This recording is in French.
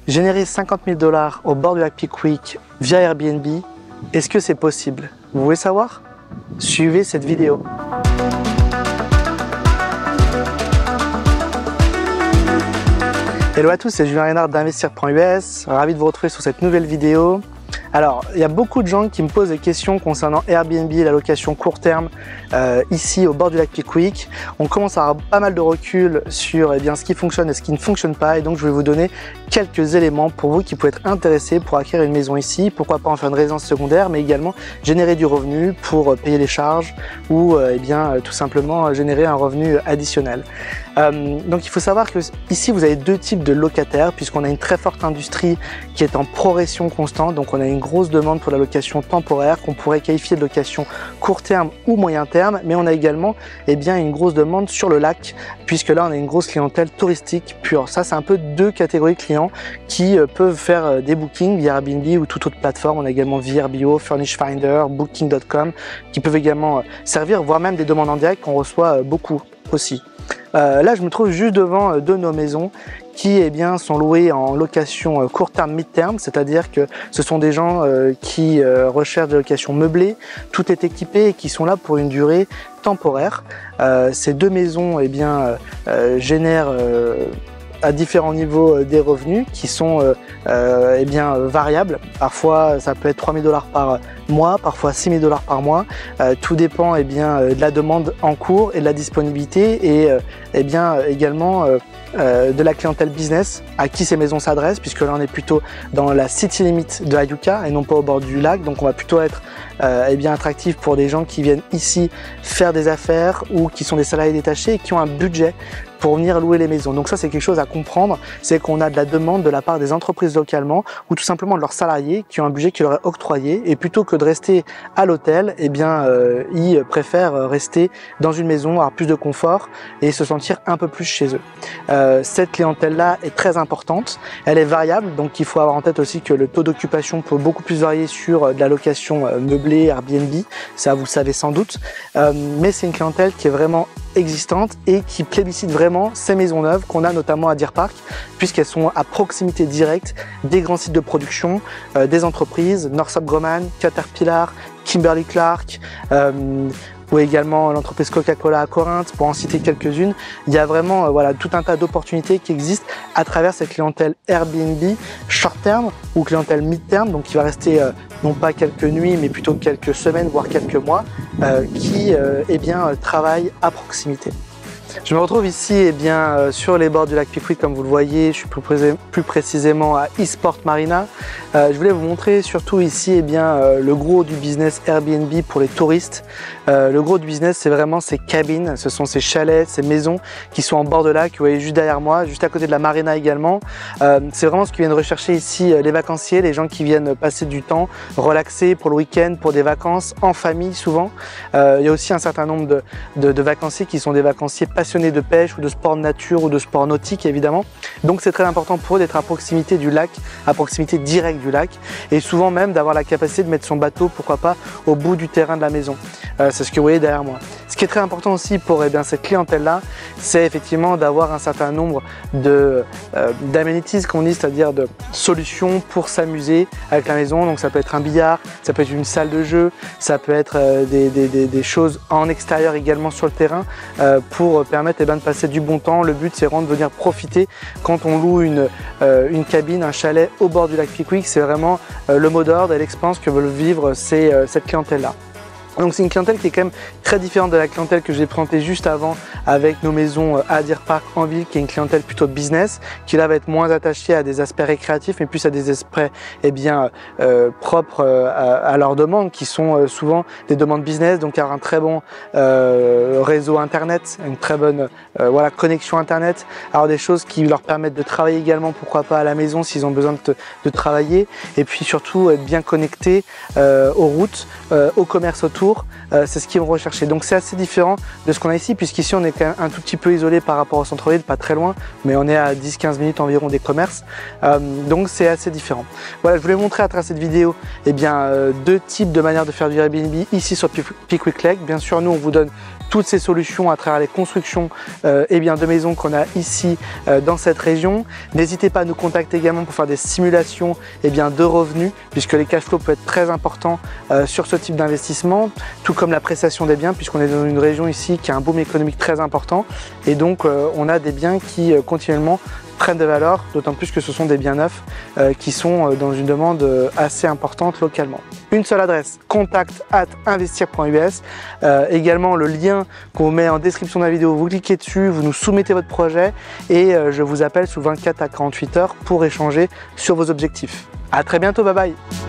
Générer 50 000 $ au bord du lac Pickwick via Airbnb, est-ce que c'est possible? Vous voulez savoir? Suivez cette vidéo. Hello à tous, c'est Julien Renard d'Investir.us, ravi de vous retrouver sur cette nouvelle vidéo. Alors, il y a beaucoup de gens qui me posent des questions concernant Airbnb et la location court terme ici au bord du lac Pickwick. On commence à avoir pas mal de recul sur ce qui fonctionne et ce qui ne fonctionne pas, et donc je vais vous donner quelques éléments pour vous qui peuvent être intéressés pour acquérir une maison ici, pourquoi pas en faire une résidence secondaire, mais également générer du revenu pour payer les charges ou tout simplement générer un revenu additionnel. Donc il faut savoir que ici vous avez deux types de locataires, puisqu'on a une très forte industrie qui est en progression constante, donc on a une grosse demande pour la location temporaire qu'on pourrait qualifier de location court terme ou moyen terme, mais on a également une grosse demande sur le lac, puisque là on a une grosse clientèle touristique pure. Ça c'est un peu deux catégories de clients qui peuvent faire des bookings via Airbnb ou toute autre plateforme. On a également Vrbo, Furnish Finder, Booking.com qui peuvent également servir, voire même des demandes en direct qu'on reçoit beaucoup aussi. Là je me trouve juste devant deux de nos maisons qui sont louées en location court terme, mid-terme, c'est-à-dire que ce sont des gens qui recherchent des locations meublées, tout est équipé et qui sont là pour une durée temporaire. Ces deux maisons génèrent à différents niveaux des revenus qui sont variables. Parfois ça peut être 3 000 $ par mois, parfois 6 000 $ par mois. Tout dépend de la demande en cours et de la disponibilité et également de la clientèle business à qui ces maisons s'adressent, puisque là on est plutôt dans la city limit de Ayuka et non pas au bord du lac, donc on va plutôt être attractif pour des gens qui viennent ici faire des affaires ou qui sont des salariés détachés et qui ont un budget pour venir louer les maisons. Donc ça c'est quelque chose à comprendre, c'est qu'on a de la demande de la part des entreprises localement ou tout simplement de leurs salariés qui ont un budget qui leur est octroyé, et plutôt que de rester à l'hôtel, ils préfèrent rester dans une maison, avoir plus de confort et se sentir un peu plus chez eux. Cette clientèle là est très importante, elle est variable, donc il faut avoir en tête aussi que le taux d'occupation peut beaucoup plus varier sur de la location meublée, Airbnb, ça vous le savez sans doute, mais c'est une clientèle qui est vraiment existante et qui plébiscite vraiment ces maisons neuves qu'on a notamment à Deer Park, puisqu'elles sont à proximité directe des grands sites de production, des entreprises, Northrop Grumman, Caterpillar, Kimberly-Clark, ou également l'entreprise Coca-Cola à Corinthe, pour en citer quelques-unes. Il y a vraiment tout un tas d'opportunités qui existent à travers cette clientèle Airbnb short terme ou clientèle mid terme, donc qui va rester non pas quelques nuits mais plutôt quelques semaines voire quelques mois, qui travaille à proximité. Je me retrouve ici sur les bords du lac Pickwick, comme vous le voyez. Je suis plus précisément à Eastport Marina. Je voulais vous montrer surtout ici le gros du business Airbnb pour les touristes. Le gros du business, c'est vraiment ces cabines, ce sont ces chalets, ces maisons qui sont en bord de lac. Vous voyez juste derrière moi, juste à côté de la marina également. C'est vraiment ce que viennent rechercher ici les vacanciers, les gens qui viennent passer du temps, relaxer pour le week-end, pour des vacances en famille souvent. Il y a aussi un certain nombre de vacanciers qui sont des vacanciers passionnés de pêche ou de sport de nature ou de sport nautique évidemment. Donc c'est très important pour eux d'être à proximité du lac, à proximité directe du lac, et souvent même d'avoir la capacité de mettre son bateau, pourquoi pas, au bout du terrain de la maison. C'est ce que vous voyez derrière moi. Ce qui est très important aussi pour cette clientèle-là, c'est effectivement d'avoir un certain nombre d'amenities qu'on dit, c'est-à-dire de solutions pour s'amuser avec la maison. Donc ça peut être un billard, ça peut être une salle de jeu, ça peut être des choses en extérieur également sur le terrain pour permettre de passer du bon temps. Le but c'est vraiment de venir profiter quand on loue une cabine, un chalet au bord du lac Pickwick. C'est vraiment le mot d'ordre et l'expérience que veulent vivre cette clientèle-là. Donc c'est une clientèle qui est quand même très différente de la clientèle que j'ai présentée juste avant avec nos maisons à Deer Park en ville, qui est une clientèle plutôt business, qui là va être moins attachée à des aspects récréatifs mais plus à des aspects propres à leurs demandes, qui sont souvent des demandes business, donc avoir un très bon réseau internet, une très bonne connexion internet, alors des choses qui leur permettent de travailler également, pourquoi pas à la maison s'ils ont besoin de travailler, et puis surtout être bien connectés aux routes, au commerce autour, autour, c'est ce qu'ils vont rechercher. Donc c'est assez différent de ce qu'on a ici, puisqu'ici on est quand même un tout petit peu isolé par rapport au centre-ville, pas très loin, mais on est à 10-15 minutes environ des commerces, donc c'est assez différent. Voilà, je voulais montrer à travers cette vidéo deux types de manières de faire du Airbnb ici sur Pickwick Lake. Bien sûr, nous on vous donne toutes ces solutions à travers les constructions de maisons qu'on a ici dans cette région. N'hésitez pas à nous contacter également pour faire des simulations de revenus, puisque les cash flows peuvent être très importants sur ce type d'investissement, tout comme l'appréciation des biens, puisqu'on est dans une région ici qui a un boom économique très important, et donc on a des biens qui continuellement prennent de valeur, d'autant plus que ce sont des biens neufs qui sont dans une demande assez importante localement. Une seule adresse, contact@investir.us. Également le lien qu'on met en description de la vidéo, vous cliquez dessus, vous nous soumettez votre projet et je vous appelle sous 24 à 48 heures pour échanger sur vos objectifs. À très bientôt, bye bye.